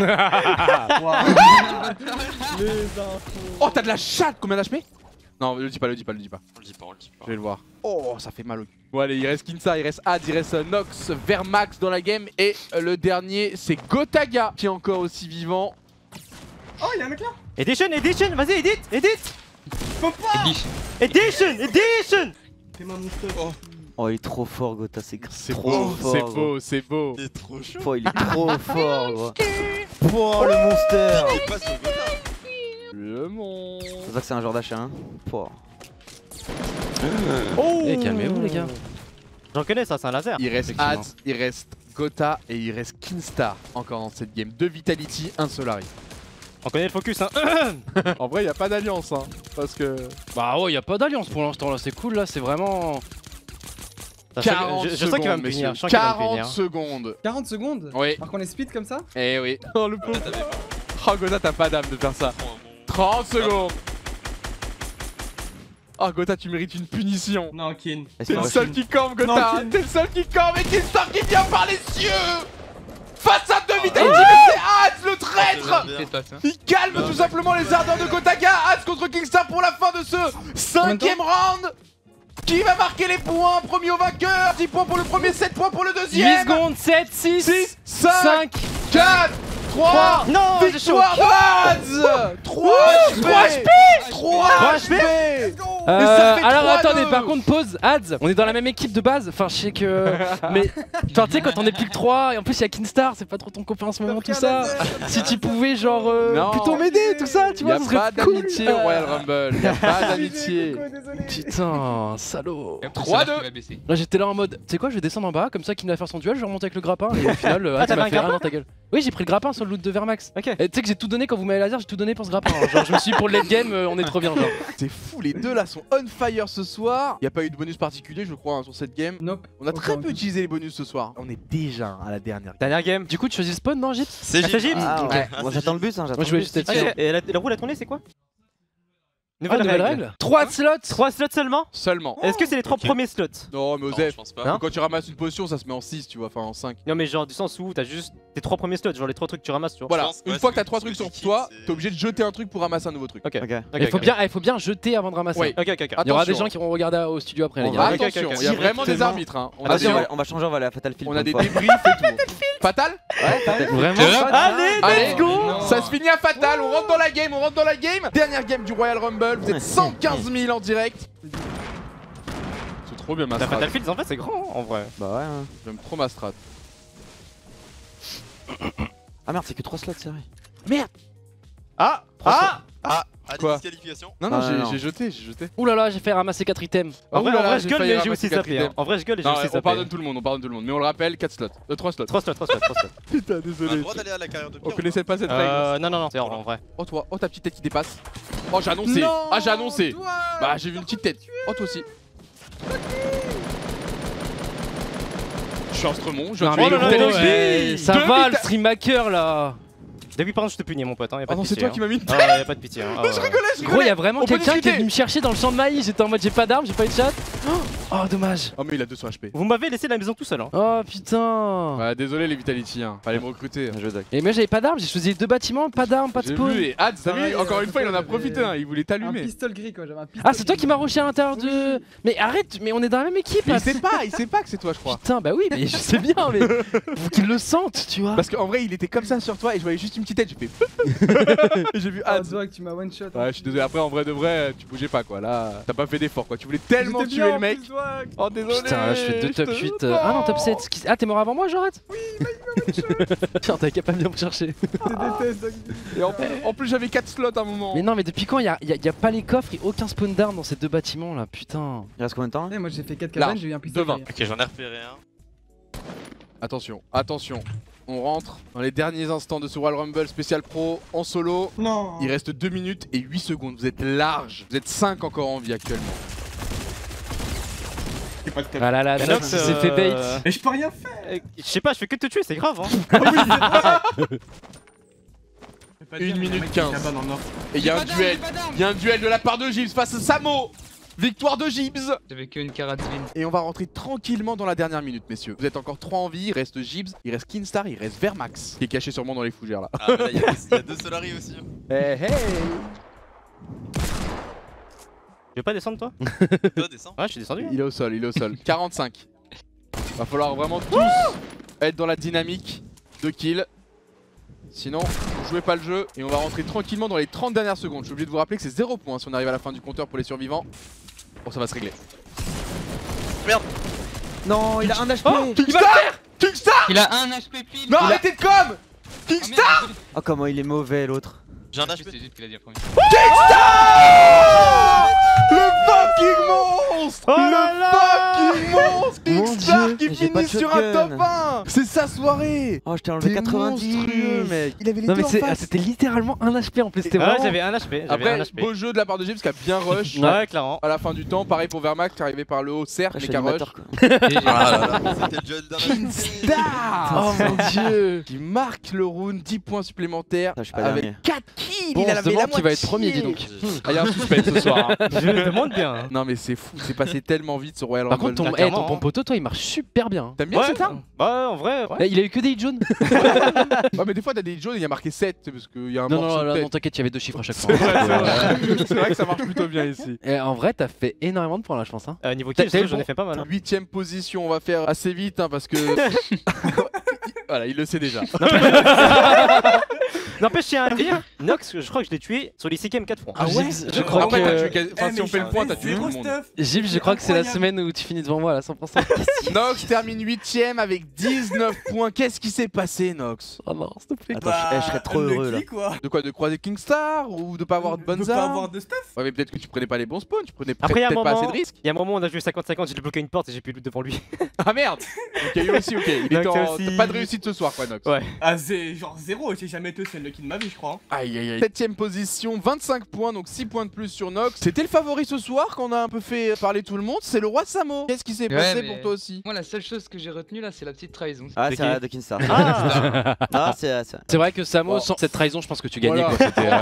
Oh, t'as de la chatte Combien d'H P Non, le dis pas, le dis pas, le dis pas. On le dit pas, on le dit pas. Je vais le voir. Oh, ça fait mal au cul. Bon, allez, il reste Kinsa, il reste Had, il reste euh, Nox, Vermax dans la game. Et euh, le dernier, c'est Gotaga qui est encore aussi vivant. Oh, il y a un mec là. Edition, edition, vas-y, edit, edit. Faut pas. Edition. Edition, edition. Fais-moi mon stuff. Oh. Oh, il est trop fort, Gota, c'est C'est trop beau, fort. c'est gros. beau, c'est beau. Il est trop chaud. Oh, il est trop fort, gros. Oh, le monster. Il passe au Gotha. Le monde. C'est pour ça que c'est un genre d'achat, hein. Oh. Oh Eh, calmez-vous, les gars. J'en connais ça, c'est un laser. Il reste Effectivement. Had, il reste Gotha et il reste Kinstar encore dans cette game. Deux Vitality, un Solari. On connaît le focus, hein. En vrai, il a pas d'alliance, hein. Parce que. Bah ouais, y a pas d'alliance pour l'instant là, c'est cool là, c'est vraiment. quarante je, je secondes, sens qu'il va me messieurs. punir. Je sens qu'il va me quarante punir. secondes. quarante secondes. Oui. Alors qu'on est speed comme ça. Eh oui. Oh, le pauvre. Oh, Gotha, t'as pas d'âme de faire ça. Prends un bon- trente secondes. Oh, Gotha, tu mérites une punition. Non, Kin. T'es le seul qui campe, Gotha. Non, Kin. T'es le seul qui campe et Kinstar qui vient par les cieux. Face à deux Vitality, mais c'est Had, le traître. C'est toi ça. Il calme tout simplement les ardeurs de Gotaga. Had contre Kingstar pour la fin de ce cinquième round. Qui va marquer les points? Premier au vainqueur. dix points pour le premier, sept points pour le deuxième. huit secondes, sept, six, six, cinq, cinq. quatre, trois. Non, j'ai chaud. Victoire de Had. trois H P. trois H P. Euh, Mais ça fait alors trois attendez, deux. par contre, pause, Ads, on est dans la même équipe de base, enfin je sais que. Mais genre, tu sais, quand on est plus que trois, et en plus il y a Kinstar, c'est pas trop ton copain en ce moment, tout ça. Si tu pouvais, genre, euh, Non. plutôt m'aider, tout ça, tu vois, Y'a ce serait pas cool. d'amitié au Royal Rumble. Y'a pas d'amitié. Désolé. Putain, salaud. Et après, trois c'est là deux. qu'il va baisser. Là j'étais là en mode, tu sais quoi, je vais descendre en bas, comme ça qu'il va faire son duel, je vais remonter avec le grappin, et au final, euh, Ah, Ads t'avais m'a un fait rien grappin dans ta gueule. Oui, j'ai pris le grappin sur le loot de Vermax. Ok. Et tu sais que j'ai tout donné quand vous m'avez laser, j'ai tout donné pour ce grappin. hein. Genre, je me suis dit pour le late game, euh, on est trop bien. Genre. C'est fou, les deux là sont on fire ce soir. Y a pas eu de bonus particulier, je crois, hein, sur cette game. Nope. On a Aucun, très peu aucun. utilisé les bonus ce soir. On est déjà à la dernière. Dernière game. Du coup, tu choisis le spawn, non, Gyps? C'est Ah, c'est Gyps. Gyps. Ah, ok. ouais. Ah, Moi c'est j'attends le Gyps. bus, hein, j'attends Moi, je le voulais bus. juste être Ah, sûr. et la, la roue la tournée c'est quoi? Ah, Nouvelle nouvelle règle. règle. trois slots. trois slots seulement? Seulement. Est-ce que c'est les trois Ok. premiers slots? Non, mais Non, Osef, je pense pas. Hein quand tu ramasses une potion, ça se met en six, tu vois, enfin en cinq. Non mais genre du sens où t'as juste tes trois premiers slots, genre les trois trucs que tu ramasses tu vois. Voilà, pense, une ouais, fois que c'est- t'as trois c'est trucs sur liquide, toi, c'est- t'es obligé de jeter un truc pour ramasser un nouveau truc. Ok. Ok. Ok, Il faut ok. bien, il faut bien jeter avant de ramasser. Ouais. Ok ok ok. Il y aura des Attention, gens qui vont regarder au studio après, les On gars. va, Ok, ok, attention, ok. il y a vraiment des Directement. arbitres. Hein. On, a Vas-y, des, on va- on va changer, on va aller à Fatal Field. on a pour des une fois. débriefs et tout. Fatal Vraiment? Allez, Allez, let's go. ça se finit à Fatal, on rentre dans la game, on rentre dans la game. Dernière game du Royal Rumble, vous êtes cent quinze mille en direct. C'est trop bien ma T'as strat. Battlefield en fait c'est grand en vrai. Bah ouais. hein. J'aime trop ma strat. Ah merde, c'est que trois slots, c'est vrai. Ah Ah Ah, à Quoi disqualification. Non, non, Ah, j'ai non. j'ai jeté, j'ai jeté. Ouh là là, j'ai fait ramasser quatre items. En vrai, Ouh là en là, vrai j'ai je gueule failli mais j'ai ramasser aussi quatre zappé. hein. items. En vrai je gueule et j'ai Non, aussi on zappé. pardonne tout le monde, on pardonne tout le monde. Mais on le rappelle, quatre slots. Euh, trois slots. trois slots, trois slots, trois slots. Putain, On a désolé. le droit d'aller à la carrière de On pire. connaissait pas cette règle. Euh non non non, c'est hors, en vrai. Oh toi, oh ta petite tête qui dépasse. Oh j'ai annoncé. Non, Ah j'ai annoncé. toi Bah j'ai vu une petite tête. Oh toi aussi. Je suis Instremont, je Non, suis mais le là là, Vitality. ouais, ça Deux va, le Vita- stream hacker là. Depuis par contre je te punis mon pote, hein, y'a pas Ah de non, c'est pitié. toi qui m'as mis une Ah ouais, y'a pas de pitié. hein. Ah ouais. Je rigolais, je Gros, rigolais. il y a vraiment On peut quelqu'un qui est discuter. venu me chercher dans le champ de maïs. J'étais en mode j'ai pas d'armes, j'ai pas eu de chat. Oh, dommage. Oh mais il a deux cents H P. Vous m'avez laissé la maison tout seul hein. Oh putain. Ouais, désolé les Vitality, hein. Fallait me recruter. Un jeu doc. Et moi j'avais pas d'armes, j'ai choisi deux bâtiments, pas d'armes, pas de J'ai spawn. vu et Ads, t'as vu, Pareil, encore euh, une fois il en a j'avais- profité, hein. Il voulait Un t'allumer. pistolet gris quoi, j'avais un pistolet. Ah, c'est toi qui m'as gris. rushé à l'intérieur de. Mais arrête, mais on est dans la même équipe. Mais là. il sait pas, il sait pas que c'est toi je crois. Putain, bah oui, mais je sais bien, mais faut qu'ils le sentent, tu vois. Parce qu'en vrai il était comme ça sur toi et je voyais juste une petite tête, j'ai fait et j'ai vu Ah, Ads. toi que tu m'as one shot. Ouais, je suis désolé, après en vrai de vrai, tu bougeais pas quoi. Là, t'as pas fait d'effort quoi. Tu voulais tellement tuer le mec. Oh désolé. Putain, là je fais deux top te- huit. euh, Ah non, top sept. Qui- Ah, t'es mort avant moi, j'arrête. Oui, Putain, t'avais qu'à pas bien me chercher. Je déteste. Doc. Et en plus, en plus, j'avais quatre slots à un moment. Mais non, mais depuis quand il y a, y a- y a pas les coffres et aucun spawn d'armes dans ces deux bâtiments là, putain. Il reste combien de temps là Eh, moi j'ai fait quatre Large, cabanes, j'ai eu un pistolet. devant. gris. Ok, j'en ai repéré un. Attention, attention. On rentre dans les derniers instants de ce Royal Rumble spécial pro en solo. Non. Il reste deux minutes et huit secondes. Vous êtes large. Vous êtes cinq encore en vie actuellement. C'est pas de tête. Ah là là, Mais Nox, Nox, il s'est fait bait. euh, Et je peux rien faire. euh, Je sais pas, je fais que te tuer, c'est grave hein. Une minute quinze. Cabane en or. Et il y a un duel. Il y a un duel de la part de Gibbs face à Samo. Victoire de Gibbs. J'avais qu'une Karatvin. Et on va rentrer tranquillement dans la dernière minute, messieurs. Vous êtes encore trois en vie. Il reste Gibbs, il reste Kinstar, il reste Vermax. Qui est caché sûrement dans les fougères là. Ah, mais là, il y a deux- il y a deux Solari aussi. hein. Hey, hey. Tu veux pas descendre toi? Toi, descends. Ouais, je suis descendu. Il est au sol, il est au sol. quarante-cinq. Va falloir vraiment tous être dans la dynamique de kill. Sinon, vous jouez pas le jeu et on va rentrer tranquillement dans les trente dernières secondes. Je suis obligé de vous rappeler que c'est zéro point si on arrive à la fin du compteur pour les survivants. Bon, ça va se régler. Non, il a un H P. Oh, Kingstar Kingstar Il a un H P pile. Non, Il a- arrêtez de com Ah, merde, Kingstar Oh, comment il est mauvais l'autre. J'ai un c'est H P. juste qu'il a dit en premier. Le fucking monstre Oh Le là là fucking monstre Mon Kingstar Dieu, qui mais j'ai pas finit de sur un shotgun. top un. C'est sa soirée. Oh, je t'ai enlevé T'es quatre-vingt-dix. monstrueux, mec. Il avait les Non, deux mais en c'est- face. ah, c'était littéralement un H P en plus, c'était Ah ouais, vraiment. j'avais un H P, j'avais Après, un H P. beau jeu de la part de Gibbs qui a bien rush. Ouais, clairement. À la fin du temps, pareil pour Vermax qui est arrivé par le haut, certes, Ah, je mais suis qui a rush. animateur quoi. Ah là là, c'était le duel d'un Kingstar Oh mon dieu Qui marque le round, dix points supplémentaires Ah, je suis pas dernier. avec quatre kills. Bon, Il on a se lavé la demande qui va être moitié. premier, dis donc. Ah, il y a un suspense ce soir. hein. Je me demande bien. hein. Non mais c'est fou, c'est passé tellement vite ce Royal Par Rumble. contre, ton, Ah, eh, ton clairement, hein. pompoto, toi, il marche super bien. T'aimes bien Ouais, cette arme Bah, en vrai, ouais. Eh, il a eu que des hits jaunes. Ouais mais des fois t'as des jaunes et il y a marqué sept parce qu'il y a un Non, morceau non, de non, tête. non, t'inquiète, il y avait deux chiffres à chaque fois. C'est vrai, c'est vrai. C'est vrai que ça marche plutôt bien ici. Et en vrai, t'as fait énormément de points là, je pense. Hein. Euh, niveau T'as- kill, t'as eu j'en ai bon- fait pas mal. hein. Huitième position, on va faire assez vite hein, parce que... Voilà, il le sait déjà. N'empêche, j'ai un dire. Nox, je crois que je l'ai tué sur les six games quatre fois. Ah ouais. Je Je crois crois que. que. Enfin, si on fait le point, t'as tué tout le monde. Gilles, je crois que c'est la semaine où tu finis devant moi à cent pour cent. Nox termine huitième avec dix-neuf points. Qu'est-ce qui s'est passé, Nox? Oh non, s'il te plaît. Attends, je, eh, je serais trop heureux là. Quoi. De quoi? De croiser Kingstar ou de pas avoir de bonnes De pas armes? avoir de stuff. Ouais, mais peut-être que tu prenais pas les bons spawns, tu prenais Après, il y a un peut-être pas assez moment, de risques. il y a un moment où on a joué cinquante cinquante, j'ai bloqué une porte et j'ai pu loot devant lui. Ah merde! Ok, lui aussi, ok. Il est Nox en. aussi. T'as pas de réussite ce soir, quoi, Nox. Ouais. Ah, c'est genre zéro, j'ai jamais été celle qui de ma vie, je crois. Aïe aïe aïe. Septième position, vingt-cinq points, donc six points de plus sur Nox. C'était le favori ce soir qu'on a un peu fait parler tout le monde, c'est le roi Samo. Qu'est-ce qui s'est Ouais, passé mais- pour toi aussi? Moi, la seule chose que j'ai retenue là, c'est la petite trahison. Ah, De c'est qui vrai, de Kinstar. Ah Ah, c'est ça. C'est vrai que Samo, Bon. sans cette trahison, je pense que tu gagnais Voilà. quoi. C'était,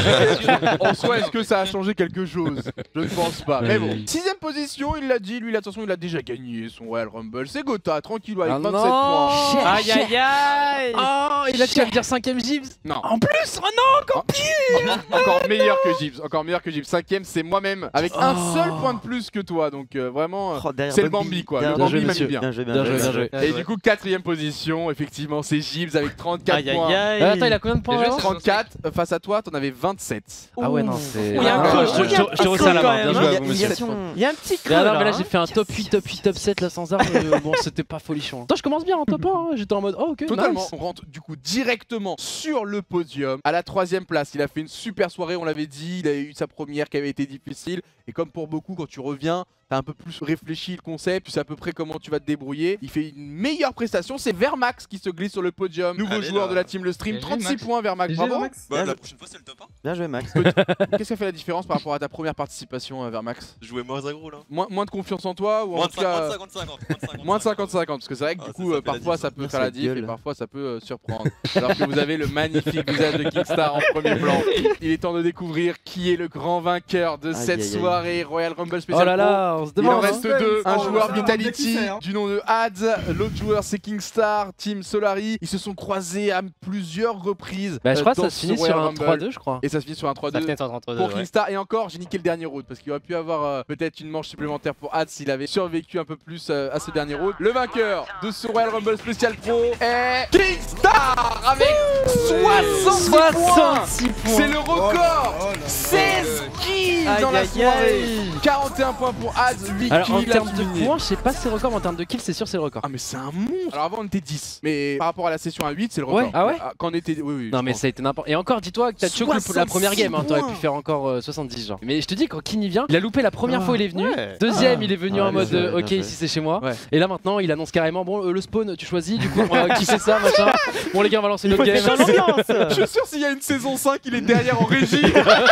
euh, En soi, est-ce que ça a changé quelque chose? Je ne pense pas. Mais bon, sixième position, il l'a dit, lui, attention, il a déjà gagné son Royal Rumble. C'est Gotha, tranquille, avec Ah vingt-sept non. points. Aïe aïe aïe. Oh, et là tu vas me dire cinquième Gibbs. Non. En plus, oh non, encore En- Encore meilleur que Gibbs, encore meilleur que Gibbs. Cinquième, c'est moi-même, avec un Oh. seul point de plus que toi. Donc euh, vraiment, euh, Oh, derrière c'est le Bambi. Bambi quoi. Bien Le joué, Bambi m'a monsieur. mis bien. Bien joué, bien, Bien joué. joué, bien joué. Bien Et joué. du coup, quatrième position, effectivement, c'est Gibbs avec trente-quatre Aïe points. aïe aïe. Euh, Attends, il a combien de points Déjà, alors c'est- trente-quatre, euh, face à toi, t'en avais vingt-sept. Ah ouais, non, c'est. Il y a un Ah, creux, je- il y a je- un Je te petit resserre la creux main. quand Bien même, joué à hein. vous, Il y a- monsieur. Il y a un petit creux Ah non, là, mais là hein. j'ai fait un top huit, top huit, top sept là sans armes. euh, bon, c'était pas folichon. Attends, je commence bien en top un. hein. J'étais en mode, oh ok. Totalement. nice. On rentre du coup directement sur le podium. À la troisième place, il a fait une super soirée, on l'avait dit. Il a eu sa première qui avait été difficile. Et comme pour beaucoup, quand tu reviens, t'as un peu plus réfléchi le concept, tu sais à peu près comment tu vas te débrouiller. Il fait une meilleure prestation, c'est Vermax qui se glisse sur le podium. Nouveau Allez, joueur là. de la team Le Stream, G G, trente-six Max. points Vermax, bravo. Max. Bah, Bien la joué. prochaine fois, c'est le top un. Bien joué, Max. Qu'est-ce qui a fait la différence par rapport à ta première participation, euh, Vermax? Jouer moins aggro là. moins, moins de confiance en toi ou en Moins de tout cas cinquante cinquante. moins de cinquante cinquante parce que c'est vrai que Ah, du ça, coup ça euh, fait la parfois diff, ça ça. peut Merci, faire la la diff et gueule. parfois ça peut euh, surprendre. Alors que vous avez le magnifique visage de Kingstar en premier plan. Il est temps de découvrir qui est le grand vainqueur de Aïe, cette aïe, aïe. soirée Royal Rumble spécial. Oh là là, on se Il en demande. reste hein. deux, un Oh, joueur ça va Vitality qui c'est, hein. du nom de Ads, l'autre joueur c'est Kingstar, Team Solari. Ils se sont croisés à plusieurs reprises. Bah, je euh, crois que dans ça se ce finit sur Royal un Rumble. trois deux, je crois. Et ça se finit sur un trois Ça deux. finit sur entre deux, Pour ouais. Kingstar et encore j'ai niqué le dernier round parce qu'il aurait pu avoir euh, peut-être une manche supplémentaire pour Hades s'il avait survécu un peu plus euh, à ce dernier round. Le vainqueur de ce Royal Rumble spécial pro est Kingstar avec soixante-six points. soixante-six points. C'est le record. Oh là là. seize kills Aïe, dans la aïe, soirée. aïe. quarante et un points pour Hades, huit Alors en kills termes de assumés. points, je sais pas si c'est le record, mais en termes de kills, c'est sûr c'est le record. Ah mais c'est un monstre. Alors avant on était dix, mais par rapport à la session à huit c'est le Ouais. record. Ah ouais Quand on était, oui oui. Non je mais pense. ça a été n'importe. Et encore, dis-toi que t'as choqué le- la première game, hein. T'aurais pu points. faire encore euh, soixante-dix genre. Mais je te dis quand Kini vient, il a loupé la première Ah. fois il est venu. Ouais. Deuxième Ah. il est venu Ah, en bien mode joué, euh, bien ok joué. ici c'est chez moi. Ouais. Et là maintenant il annonce carrément bon euh, le spawn tu choisis du coup on va kiffer ça machin. Bon les gars on va lancer Il notre faut être game. dans l'ambiance. Je suis sûr s'il y a une saison cinq, il est derrière en régie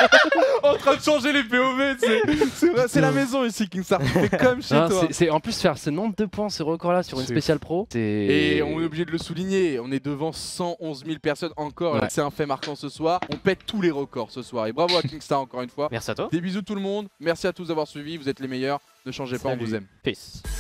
en train de changer les P O V, tu sais. C'est vrai, c'est la maison ici Kingstar, tu fais comme chez Hein, toi. c'est- c'est en plus faire ce nombre de points, ce record là sur une C'est spéciale pro. C'est Et on est obligé de le souligner, on est devant cent onze mille personnes encore, Ouais. c'est un fait marquant ce soir. On pète tous les records ce soir et bravo à Kingstar encore une fois. Merci à toi. Des bisous tout le monde, merci à tous d'avoir suivi, vous êtes les meilleurs, ne changez pas, on Salut. vous aime. Peace.